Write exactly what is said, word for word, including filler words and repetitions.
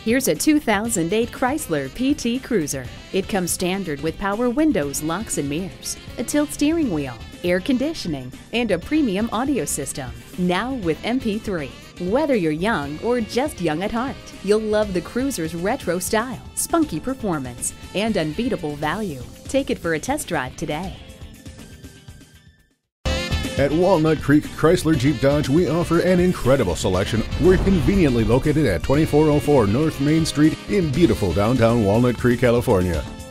Here's a two thousand eight Chrysler P T Cruiser. It comes standard with power windows, locks and mirrors, a tilt steering wheel, air conditioning, and a premium audio system. Now with M P three. Whether you're young or just young at heart, you'll love the Cruiser's retro style, spunky performance, and unbeatable value. Take it for a test drive today. At Walnut Creek Chrysler Jeep Dodge, we offer an incredible selection. We're conveniently located at twenty-four oh four North Main Street in beautiful downtown Walnut Creek, California.